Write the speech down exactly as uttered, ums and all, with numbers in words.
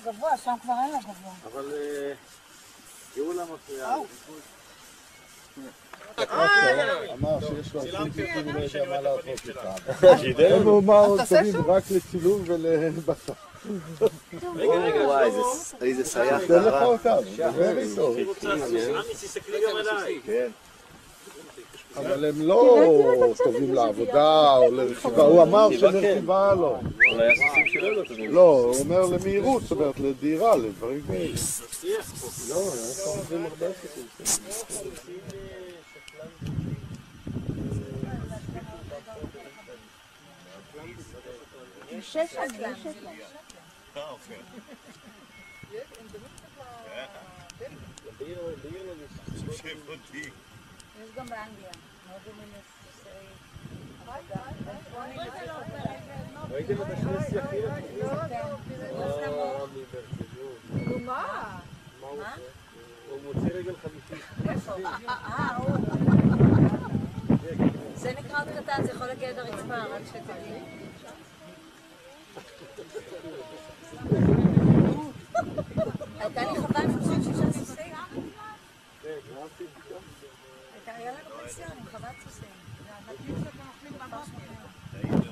הגבוה, שם כבר אין לה גבוה. אבל יראו לה מפריעה. אמר שיש לו עשרים פיתים לא יודע מה לעשות איתם. הם אומרים טובים רק לצילום ולבשר. רגע, רגע, וואי, איזה סייח תן לך אותם, דבר איתו. עמי, תסתכלי גם עליי. כן. אבל הם לא טובים לעבודה או לרכיבה, הוא אמר שלרכיבה לא. אולי הסוסים שלו לא טובים. לא, הוא אומר למהירות, זאת אומרת לדירה, לדברים כאלה. לא, אנחנו עובדים הרבה סוסים. שש עד שש. יש גם באנגליה. ראיתם את השני סייחים? נו מה? מה? הוא מוציא רגל חמישי. אה, הוא. זה נקרא עוד קטן, זה יכול להגיע עד הרצפה, רק שתדעי. הייתה לי חווה עם חושבים שישה סוסים. היה לנו פנסיון עם חוות סוסים. נתנים שאתם אוכלים ממש מוכנים.